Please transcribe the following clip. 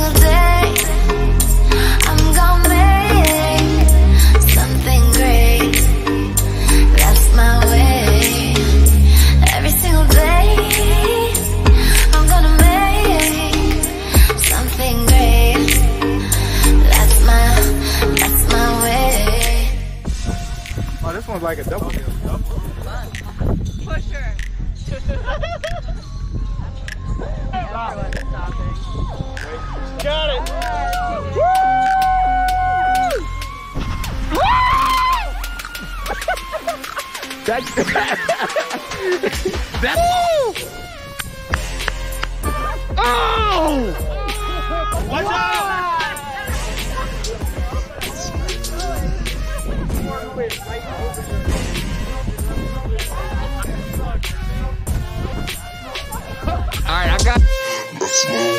single day I'm gonna make something great. That's my way. Every single day I'm gonna make something great. That's my way. Oh, this one's like a double. Pusher. Everyone's stopping. Got it! That's oh! Watch out! All right, I got.